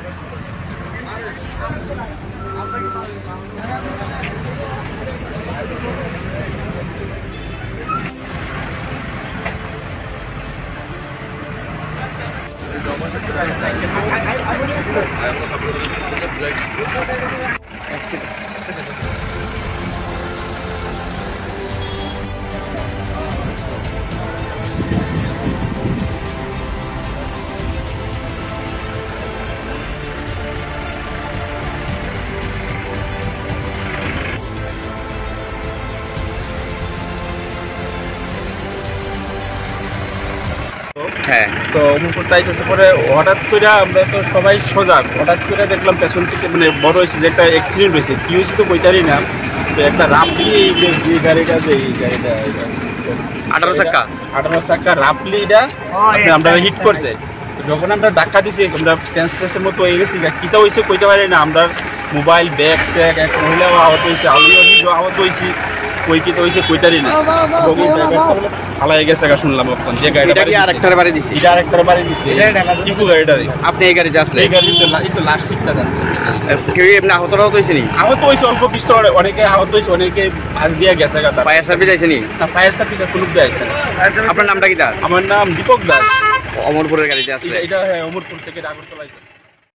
হ্যাঁ, তো অমরপুর তাইতেছে পরে হঠাৎ করে আমরা তো সবাই সজাগ, হঠাৎ করে দেখলাম পেছন থেকে মানে বড় হয়েছে যে একটা অ্যাক্সিডেন্ট হয়েছে, কি হয়েছে তো বইতারই না। তো একটা রাফলি যে গাড়িটা, যে এই গাড়িটা 18 চাক্কা রাফলি এটা আমরা হিট করছে। যখন আমরা ধাক্কা দিছি আমরা সেন্সের মতো হয়ে গেছি, কিতা হয়েছে কইতে পারি না। আমরা মোবাইল ব্যাগ ট্যাগ, এক মহিলাও আহত হয়েছে, আমিও আহত হয়েছি, কই কি তো হয়েছে কইতারি না। হালাই গেছে শুনলাম এখন যে গাড়িটা আরেকটার বাড়ি দিছে, এটা আরেকটার বাড়ি দিছে ইকো গাড়িটারে। আপনি এই গাড়িতে আসলে? এই গাড়িতে না, একটু লাস্ট সিটটা যাচ্ছে। কেউ এমনি আহতরাও হয়েছে নি? আহত হয়েছে অল্প কিছু, অনেকে আহত হয়েছে, অনেকে ভাঁজ দিয়ে গেছে। ফায়ার সার্ভিস আইছে নি? না, ফায়ার সার্ভিস কোনো আইছে না। আপনার নামটা কি? আমার নাম দীপক দাস। অমরপুরের গাড়িতে আসলে? এটা হ্যাঁ, অমরপুর থেকে আগরতলা।